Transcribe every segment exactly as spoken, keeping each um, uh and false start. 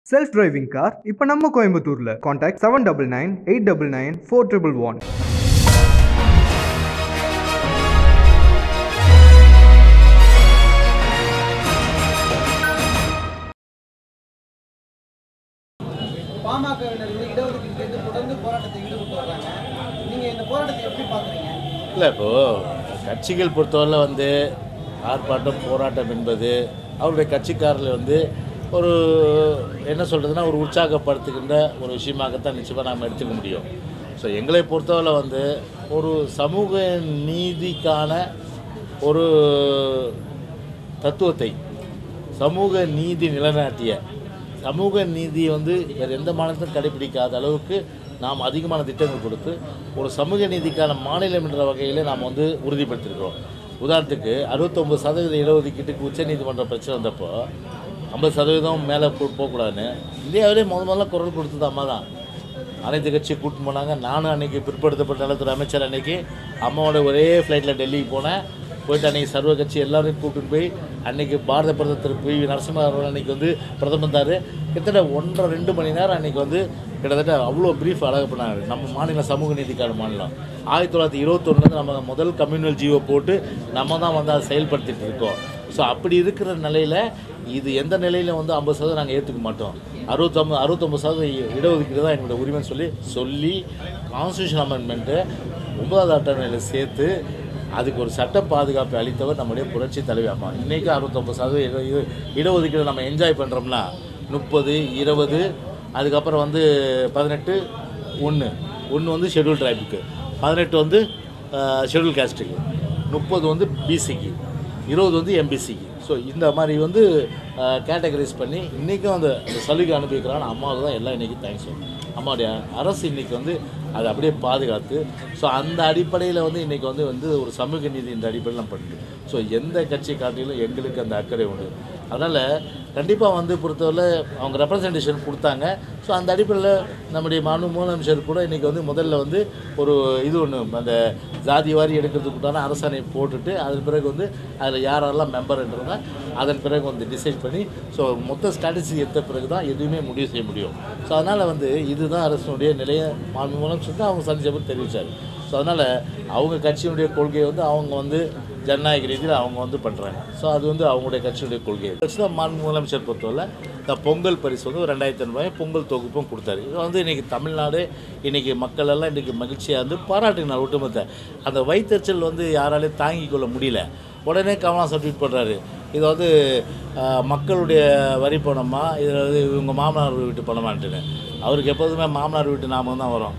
Self driving car இப்போ நம்ம கோயம்புத்தூர்ல contact seven double nine eight double nine four triple one. பாமகவினர் வந்து இடஒதுக்கீடு தொடர்ந்து போராட்டத்தை ஈடுபட்டு வர்றாங்க. நீங்கள் இந்த போராட்டத்தை எப்படி பார்க்குறீங்க? இல்லை, இப்போது கட்சிகள் பொறுத்தவரை வந்து ஆர்ப்பாட்டம் போராட்டம் என்பது அவருடைய கட்சிக்காரர்கள் வந்து ஒரு என்ன சொல்கிறதுனா ஒரு உற்சாகப்படுத்துகின்ற ஒரு விஷயமாகத்தான் நிச்சயமாக நாம் எடுத்துக்க முடியும். ஸோ எங்களை பொறுத்தவரை வந்து ஒரு சமூக நீதிக்கான ஒரு தத்துவத்தை சமூக நீதி நிலைநாட்டிய சமூக நீதியை வந்து வேறு எந்த மாநிலத்திலும் கடைபிடிக்காத அளவுக்கு நாம் அதிகமான திட்டங்கள் கொடுத்து ஒரு சமூக நீதிக்கான மாநிலம் என்ற வகையில் நாம் வந்து உறுதிப்படுத்தியிருக்கிறோம். உதாரணத்துக்கு அறுபத்தொம்பது சதவீத இடஒதுக்கீட்டுக்கு உச்சநீதிமன்ற பிரச்சனை வந்தப்போ ஐம்பது சதவீதம் மேலே போகக்கூடாதுன்னு இந்தியாவிலே முதல் முதல்ல குரல் கொடுத்தது அம்மா தான். அனைத்து கட்சியை கூட்டின்னு போனாங்க. நானும் அன்றைக்கி பிற்படுத்தப்பட்ட நலத்துறை அமைச்சர் அன்றைக்கி அம்மாவோட ஒரே ஃப்ளைட்டில் டெல்லிக்கு போனேன். போய்ட்டு அன்றைக்கி சர்வ கட்சி எல்லோரையும் கூப்பிட்டு போய் அன்றைக்கி பாரத பிரதமர் திரு பி வி நரசிம்ம அவர்கள் அன்றைக்கி வந்து பிரதமர் இருந்தார். கிட்டத்தட்ட ஒன்றரை ரெண்டு மணி நேரம் அன்றைக்கி வந்து கிட்டத்தட்ட அவ்வளோ ப்ரீஃப் அழகு பண்ணாங்க. நம்ம மாநிலம் சமூக நீதிக்கான மாநிலம் ஆயிரத்தி தொள்ளாயிரத்தி இருபத்தொன்னுலேருந்து நம்ம முதல் கம்யூனல் ஜியோ போட்டு நம்ம தான் வந்து அதை செயல்படுத்திகிட்டு இருக்கோம். ஸோ அப்படி இருக்கிற நிலையில் இது எந்த நிலையில் வந்து ஐம்பது சதவீதம் நாங்கள் ஏற்றுக்க மாட்டோம். அறுபத்தொம்பது அறுபத்தொம்பது சதவீதம் இடஒதுக்கீடு தான் எங்களோட உரிமைன்னு சொல்லி சொல்லி கான்ஸ்டியூஷன் அமெண்ட்மெண்ட்டு ஒன்பதாவது அட்டவணையில் சேர்த்து அதுக்கு ஒரு சட்ட பாதுகாப்பை அளித்தவர் நம்முடைய புரட்சி தலைவி அம்மா. இன்றைக்கி அறுபத்தொம்பது சதவீதம் இட இடஒதுக்கீடு நம்ம என்ஜாய் பண்ணுறோம்னா முப்பது இருபது அதுக்கப்புறம் வந்து பதினெட்டு ஒன்று ஒன்று வந்து ஷெட்யூல் ட்ரைபுக்கு, பதினெட்டு வந்து ஷெட்யூல் காஸ்ட்டுக்கு, முப்பது வந்து பிசிக்கு, இருபது வந்து எம்பிசிக்கு. ஸோ இந்த மாதிரி வந்து கேட்டகரைஸ் பண்ணி இன்றைக்கும் அந்த சலுகை அனுப்பிக்கிறான்னு அம்மாவுக்கு தான் எல்லாம் இன்றைக்கி தேங்க்ஸ் சொல்லணும். அம்மாவுடைய அரசு இன்றைக்கி வந்து அதை அப்படியே பாதுகாத்து ஸோ அந்த அடிப்படையில் வந்து இன்றைக்கி வந்து வந்து ஒரு சமூக நீதி இந்த அடிப்படையில் நம்ம பண்ணிட்டு ஸோ எந்த கட்சி காட்டிலும் எங்களுக்கு அந்த அக்கறை உண்டு. அதனால் கண்டிப்பாக வந்து பொறுத்தவரை அவங்க ரெப்ரசன்டேஷன் கொடுத்தாங்க. ஸோ அந்த அடிப்படையில் நம்முடைய மாநில முதலமைச்சர் கூட இன்றைக்கி வந்து முதல்ல வந்து ஒரு இது ஒன்று அந்த ஜாதி வாரி எடுக்கிறதுக்குண்டான அரசாணை போட்டுட்டு அதன் பிறகு வந்து அதில் யாரெல்லாம் மெம்பர்ன்றதை அதன் பிறகு வந்து டிசைட் பண்ணி ஸோ மொத்த ஸ்ட்ராட்டஜி எடுத்த பிறகு தான் எதுவுமே முடிவு செய்ய முடியும். ஸோ அதனால் வந்து இதுதான் அரசினுடைய நிலைய மாநில முதலமைச்சர் தான் அவங்க சந்திச்சபோது தெரிவித்தார். ஸோ அதனால் அவங்க கட்சியினுடைய கொள்கையை வந்து அவங்க வந்து ஜனநாயக ரீதியில் அவங்க வந்து பண்ணுறாங்க. ஸோ அது வந்து அவங்களுடைய கட்சியுடைய கொள்கை வச்சு தான் மாநில முதலமைச்சர் பொறுத்தவரை இந்த பொங்கல் பரிசு வந்து ஒரு ரெண்டாயிரத்தி ஐநூறுபாய் பொங்கல் தொகுப்பும் கொடுத்தாரு. இது வந்து இன்றைக்கி தமிழ்நாடு இன்றைக்கி மக்கள் எல்லாம் இன்றைக்கி மகிழ்ச்சியாக வந்து பாராட்டினார். ஒட்டுமொத்த அந்த வயிற்றுச்சல் வந்து யாராலையும் தாங்கி கொள்ள முடியல. உடனே கமலஹாசன் ட்வீட் பண்ணுறாரு, இது வந்து மக்களுடைய வரி பணமா இதில் வந்து இவங்க மாமனார் வீட்டு பணமான்ட்டுன்னு. அவருக்கு எப்போதுமே மாமனார் வீட்டு நாமம் தான் வரும்,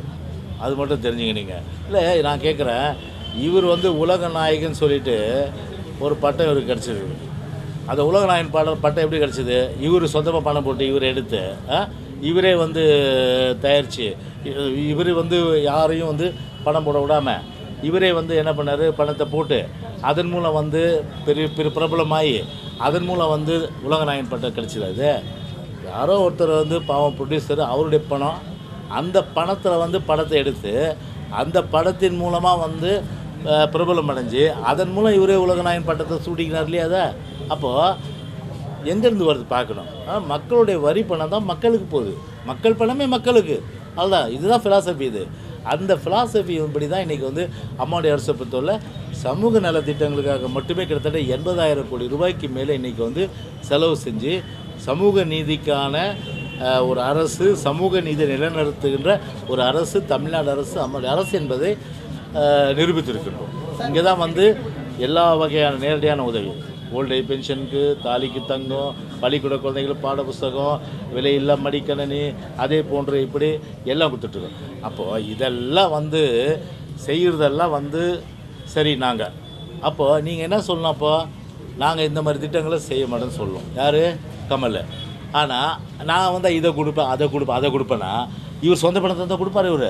அது மட்டும் தெரிஞ்சுங்க நீங்கள். இல்லை நான் கேட்குறேன், இவர் வந்து உலக நாயகன் சொல்லிட்டு ஒரு பட்டம் இவருக்கு கிடச்சிது. அந்த உலக நாயகன் பாடல் பட்டம் எப்படி கிடச்சிது? இவர் சொந்தமாக பணம் போட்டு இவர் எடுத்து இவரே வந்து தயாரித்து இவர் வந்து யாரையும் வந்து பணம் போட விடாமல் இவரே வந்து என்ன பண்ணார், பணத்தை போட்டு அதன் மூலம் வந்து பெரிய பெரிய பிரபலமாகி அதன் மூலம் வந்து உலக நாயகன் பட்டம் கிடச்சிது. அது யாரோ ஒருத்தர் வந்து பாவம் ப்ரொடியூசர் அவருடைய பணம், அந்த பணத்தில் வந்து படத்தை எடுத்து அந்த படத்தின் மூலமாக வந்து பிரபலம் அடைஞ்சு அதன் மூலம் இவரே உலகநாயகன் பட்டத்தை சூட்டிக்கிறார் இல்லையா? அதை அப்போது எங்கேருந்து வருது பார்க்கணும். மக்களுடைய வரி பணம் தான் மக்களுக்கு போகுது, மக்கள் பணமே மக்களுக்கு, அதுதான் இதுதான் ஃபிலாசபி. இது அந்த ஃபிலாசபி படி தான் இன்றைக்கி வந்து அம்மாவுடைய அரசை பொறுத்தவரை சமூக நலத்திட்டங்களுக்காக மட்டுமே கிட்டத்தட்ட எண்பதாயிரம் கோடி ரூபாய்க்கு மேலே இன்றைக்கி வந்து செலவு செஞ்சு சமூக நீதிக்கான ஒரு அரசு, சமூக நீதி நிலைநிறுத்துகின்ற ஒரு அரசு தமிழ்நாடு அரசு அம்மாவுடைய அரசு என்பதை நிரூபித்திருக்கின்றோம். இங்கே தான் வந்து எல்லா வகையான நேரடியான உதவி, ஓல்டேஜ் பென்ஷனுக்கு, தாலிக்கு தங்கம், பள்ளிக்கூட குழந்தைகள் பாட புஸ்தகம், விலையில்லா மடிக்கணனி, அதே போன்று இப்படி எல்லாம் கொடுத்துட்ருக்கோம். அப்போது இதெல்லாம் வந்து செய்கிறதெல்லாம் வந்து சரி நாங்கள் அப்போது நீங்கள் என்ன சொல்லணும், அப்போ நாங்கள் இந்த மாதிரி திட்டங்களை செய்ய மாட்டோம்னு சொல்லுவோம். யார்? கமல். ஆனால் நான் வந்து இதை கொடுப்பேன் அதை கொடுப்பேன் அதை கொடுப்பேன்னா இவர் சொந்த பணத்தை தான் கொடுப்பார். இவர்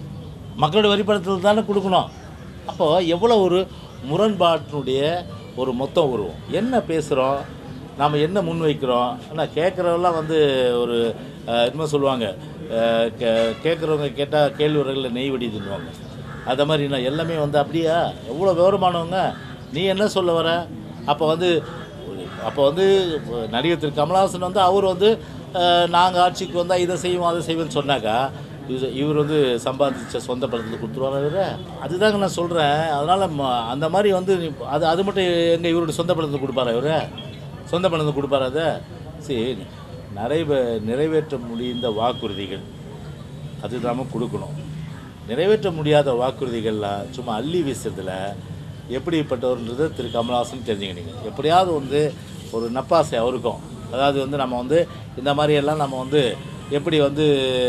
மக்களோட வரி பணத்தில் தானே கொடுக்கணும். அப்போது எவ்வளோ ஒரு முரண்பாட்டினுடைய ஒரு மொத்தம் உருவம். என்ன பேசுகிறோம், நாம் என்ன முன்வைக்கிறோம். ஆனால் கேட்குறவெல்லாம் வந்து ஒரு இன்னும் சொல்லுவாங்க, கே கேட்குறவங்க கேட்டால் கேள்விகளில் நெய் வடி தின்னுவாங்க. அதை மாதிரி நான் எல்லாமே வந்து அப்படியா எவ்வளோ விவரமானவங்க, நீ என்ன சொல்ல வர? அப்போ வந்து அப்போ வந்து நடிகர் திரு கமலஹாசன் வந்து அவர் வந்து நாங்கள் ஆட்சிக்கு வந்தால் இதை செய்வோம் அதை செய்வோம்னு சொன்னாக்கா இது இவர் வந்து சம்பாதிச்ச சொந்த படத்தில் கொடுத்துருவாங்க இவர். அதுதாங்க நான் சொல்கிறேன். அதனால் அந்த மாதிரி வந்து அது அது மட்டும் எங்கள் இவருடைய சொந்த படத்தில் கொடுப்பாரா இவர்? சொந்த படத்தில் கொடுப்பாரா அதை? சரி, நிறைவே நிறைவேற்ற முடிந்த வாக்குறுதிகள் அது நாம் கொடுக்கணும். நிறைவேற்ற முடியாத வாக்குறுதிகள்லாம் சும்மா அள்ளி வீசுறதுல எப்படிப்பட்டவர்ன்றது திரு கமல்ஹாசன் தெரிஞ்சுக்கினீங்க. எப்படியாவது வந்து ஒரு நப்பாசை அவருக்கும், அதாவது வந்து நம்ம வந்து இந்த மாதிரியெல்லாம் நம்ம வந்து எப்படி வந்து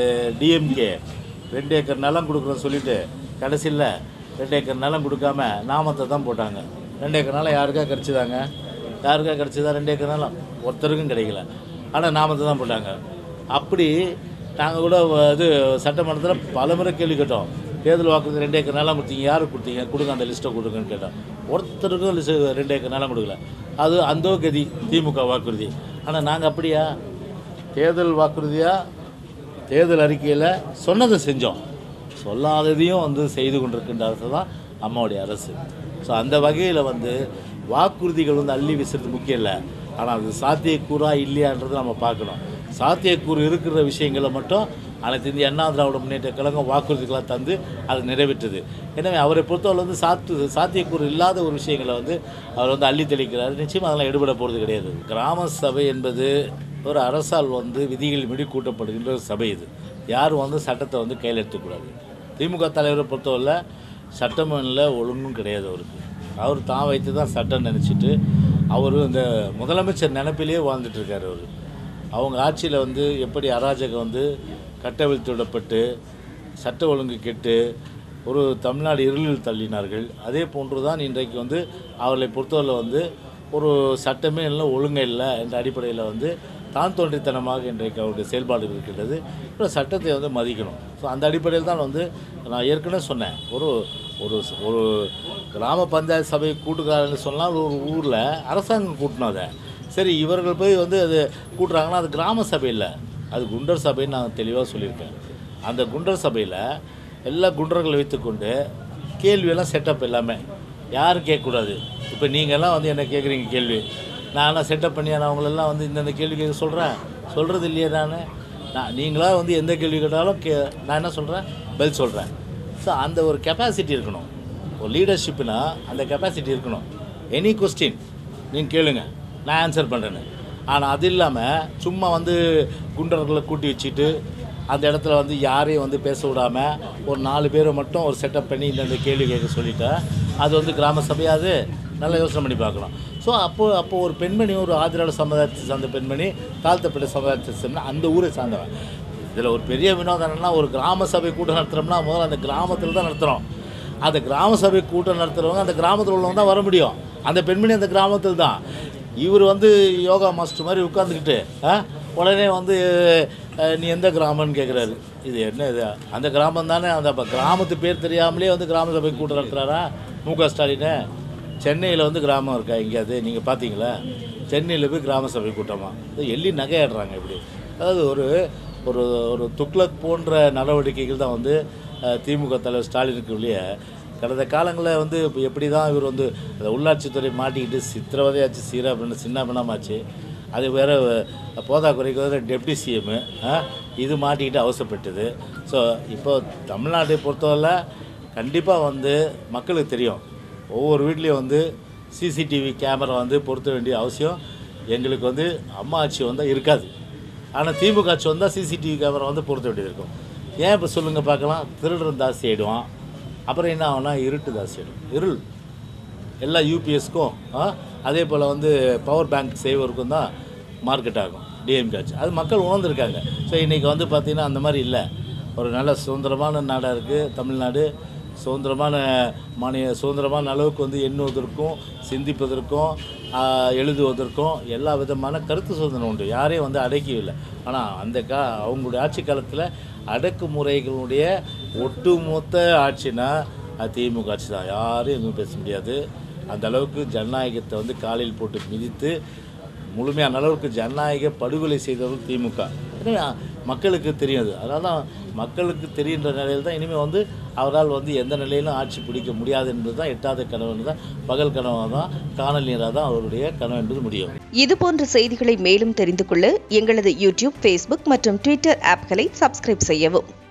டிஎம்கே ரெண்டு ஏக்கர் நிலம் கொடுக்குறோன்னு சொல்லிவிட்டு கடைசியில் ரெண்டு ஏக்கர் நிலம் கொடுக்காம நாமத்தை தான் போட்டாங்க. ரெண்டு ஏக்கர் நிலம் யாருக்கா கிடச்சிதாங்க? யாருக்கா கிடச்சிதா ரெண்டு ஏக்கர் நிலம்? ஒருத்தருக்கும் கிடைக்கல. ஆனால் நாமத்தை தான் போட்டாங்க. அப்படி நாங்கள் கூட இது சட்டமன்றத்தில் பல முறை கேள்வி கேட்டோம். தேர்தல் வாக்குறுதி ரெண்டு ஏக்கர் நிலம் கொடுத்தீங்க, யாருக்கு கொடுத்தீங்க, கொடுங்க அந்த லிஸ்ட்டை கொடுங்கன்னு கேட்டோம். ஒருத்தருக்கும் லிஸ்ட்டு ரெண்டு ஏக்கர் நிலம் கொடுக்கல. அது அந்த கதி திமுக வாக்குறுதி. ஆனால் நாங்கள் அப்படியா? தேர்தல் வாக்குறுதியாக தேர்தல் அறிக்கையில் சொன்னதை செஞ்சோம், சொல்லாததையும் வந்து செய்து கொண்டிருக்கின்ற அரசு தான் அம்மாவுடைய அரசு. ஸோ அந்த வகையில் வந்து வாக்குறுதிகள் வந்து அள்ளி வீசுறது முக்கியம் இல்லை, ஆனால் அது சாத்தியக்கூறா இல்லையான்றது நம்ம பார்க்கணும். சாத்தியக்கூறு இருக்கிற விஷயங்களை மட்டும் அனைத்து இந்திய அண்ணா திராவிட முன்னேற்ற கழகம் வாக்குறுதிகளாக தந்து அதை நிறைவேற்றுது. எனவே அவரை பொறுத்தவரை வந்து சாத்து சாத்தியக்கூறு இல்லாத ஒரு விஷயங்களை வந்து அவர் வந்து அள்ளி தெளிக்கிறார். நிச்சயமாக அதெல்லாம் எடுபட போகிறது கிடையாது. கிராம சபை என்பது ஒரு அரசால் வந்து விதிகள் மீறி கூட்டப்படுகின்ற ஒரு சபை. இது யாரும் வந்து சட்டத்தை வந்து கையில் எடுத்துக்கூடாது. திமுக தலைவரை பொறுத்தவரை சட்டமன்ற ஒழுங்கும் கிடையாது அவருக்கு. அவர் தான் வைத்து தான் சட்டம் நினச்சிட்டு அவர் இந்த முதலமைச்சர் நினைப்பிலேயே வாழ்ந்துட்டுருக்கார். அவர் அவங்க ஆட்சியில் வந்து எப்படி அராஜகம் வந்து கட்டவிழ்த்து விடப்பட்டு சட்ட ஒழுங்கு கெட்டு ஒரு தமிழ்நாடு இருளில் தள்ளினார்கள். அதே போன்று தான் இன்றைக்கு வந்து அவர்களை பொறுத்தவரை வந்து ஒரு சட்டமே இல்லை, ஒழுங்கே இல்லை என்ற அடிப்படையில் வந்து தான் தோன்றித்தனமாக இன்றைக்கு அவருடைய செயல்பாடு இருக்கின்றது. இப்போ சட்டத்தை வந்து மதிக்கணும். ஸோ அந்த அடிப்படையில் தான் வந்து நான் ஏற்கனவே சொன்னேன், ஒரு ஒரு ஒரு கிராம பஞ்சாயத்து சபை கூட்டுக்காரன்னு சொன்னால் ஒரு ஊரில் அரசாங்கம் கூட்டணும். அதை சரி இவர்கள் போய் வந்து அது கூட்டுறாங்கன்னா அது கிராம சபை இல்லை, அது குண்டர் சபைன்னு நான் தெளிவாக சொல்லியிருக்கேன். அந்த குண்டர் சபையில் எல்லா குண்டர்களை வைத்துக்கொண்டு கேள்வியெல்லாம் செட்டப் எல்லாமே யாரும் கேட்கக்கூடாது. இப்போ நீங்கள்லாம் வந்து என்ன கேட்குறீங்க கேள்வி, நான் செட்டப் பண்ணி நான் அவங்களெல்லாம் வந்து இந்தந்த கேள்வி கேட்க சொல்கிறேன் சொல்கிறது இல்லையே. நான் நான் நீங்களாக வந்து எந்த கேள்வி கேட்டாலும் கே நான் என்ன சொல்கிறேன் பதில் சொல்கிறேன். ஸோ அந்த ஒரு கெப்பாசிட்டி இருக்கணும். ஒரு லீடர்ஷிப்னா அந்த கெப்பாசிட்டி இருக்கணும். எனி கொஸ்டின் நீங்கள் கேளுங்க, நான் ஆன்சர் பண்ணுறேன்னு. ஆனால் அது இல்லாமல் சும்மா வந்து குண்டர்களை கூட்டி வச்சுட்டு அந்த இடத்துல வந்து யாரையும் வந்து பேச விடாமல் ஒரு நாலு பேரை மட்டும் ஒரு செட்டப் பண்ணி இந்தந்த கேள்வி கேட்க சொல்லிட்டா அது வந்து கிராம சபையாது. நல்லா யோசனை பண்ணி பார்க்கணும். ஸோ அப்போது அப்போது ஒரு பெண்மணி ஒரு ஆதிராள சமுதாயத்தை சார்ந்த பெண்மணி தாழ்த்தப்பட்ட சமுதாயத்தை சேர்ந்த அந்த ஊரை சார்ந்தவன். இதில் ஒரு பெரிய வினோதம் என்னன்னா, ஒரு கிராம சபை கூட்டம் நடத்துகிறோம்னா முதல்ல அந்த கிராமத்தில் தான் நடத்துகிறோம். அந்த கிராம சபை கூட்டம் நடத்துகிறவங்க அந்த கிராமத்தில் உள்ளவங்க தான் வர முடியும். அந்த பெண்மணி அந்த கிராமத்தில் தான். இவர் வந்து யோகா மாஸ்டர் மாதிரி உட்காந்துக்கிட்டு உடனே வந்து நீ எந்த கிராமம்னு கேட்குறாரு. இது என்ன இது? அந்த கிராமம் தானே. அந்த கிராமத்து பேர் தெரியாமலே வந்து கிராம சபை கூட்டம் நடத்துகிறாரா மு க ஸ்டாலின்? சென்னையில் வந்து கிராமம் இருக்கா எங்கேயாவது நீங்கள் பார்த்தீங்களா? சென்னையில் போய் கிராம சபை கூட்டமாக எள்ளி நகையாடுறாங்க. இப்படி அதாவது ஒரு ஒரு ஒரு துக்ளக் போன்ற நடவடிக்கைகள் தான் வந்து திமுக தலைவர் ஸ்டாலினுக்கு வெளியே கடந்த காலங்களில் வந்து இப்போ எப்படி தான் இவர் வந்து அந்த உள்ளாட்சித்துறை மாட்டிக்கிட்டு சித்திரவதையாச்சு சீரா பண்ண சின்ன பண்ணாமாச்சு. அது வேறு போதாக்குறைக்கு வேறு டெப்டி சிஎம்மு இது மாட்டிக்கிட்டு அவசரப்பட்டது. ஸோ இப்போ தமிழ்நாட்டை பொறுத்தவரை கண்டிப்பாக வந்து மக்களுக்கு தெரியும், ஒவ்வொரு வீட்லேயும் வந்து சிசிடிவி கேமரா வந்து பொருத்த வேண்டிய அவசியம் எங்களுக்கு வந்து அம்மா ஆட்சி வந்தால் இருக்காது. ஆனால் திமுக ஆட்சி வந்தால் சிசிடிவி கேமரா வந்து பொருத்த வேண்டியது இருக்கும். ஏன் இப்போ சொல்லுங்கள் பார்க்கலாம்? திருடன் தாசி ஆகிடுவான். அப்புறம் என்ன ஆகும்னா இருட்டு தாசி ஆகிடும். இருள் எல்லா யூபிஎஸ்க்கும் அதே போல் வந்து பவர் பேங்க் சேவருக்கும் தான் மார்க்கெட் ஆகும் டிஎம்கே ஆட்சி. அது மக்கள் உணர்ந்துருக்காங்க. ஸோ இன்றைக்கி வந்து பார்த்திங்கன்னா அந்த மாதிரி இல்லை. ஒரு நல்ல சுதந்திரமான நாடாக இருக்குது தமிழ்நாடு. சுதந்திரமான மாநில சுதந்திரமான அளவுக்கு வந்து எண்ணுவதற்கும் சிந்திப்பதற்கும் எழுதுவதற்கும் எல்லா விதமான கருத்து சுதந்திரம் உண்டு. யாரையும் வந்து அடக்கிவில்லை. ஆனால் அந்த கா அவங்களுடைய ஆட்சி காலத்தில் அடக்குமுறைகளுடைய ஒட்டுமொத்த ஆட்சினா அது திமுக ஆட்சி தான். யாரும் எதுவும் பேச முடியாது. அந்த அளவுக்கு ஜனநாயகத்தை வந்து காலில் போட்டு மிதித்து முழுமையான அளவுக்கு ஜனநாயக படுகொலை செய்தவர்கள் திமுக. எனவே மக்களுக்கு தெரியாது. அதனால தான் மக்களுக்கு தெரிகின்ற நிலையில் தான் இனிமேல் வந்து அவரால் வந்து எந்த நிலையிலும் ஆட்சி பிடிக்க முடியாது என்பது தான் எட்டாவது கனவு தான், பகல் கனவாக தான், காணல் நீராக தான் அவருடைய கனவு என்பது முடியும். இதுபோன்ற செய்திகளை மேலும் தெரிந்து கொள்ள எங்களது யூடியூப், ஃபேஸ்புக் மற்றும் ட்விட்டர் ஆப்களை சப்ஸ்கிரைப் செய்யவும்.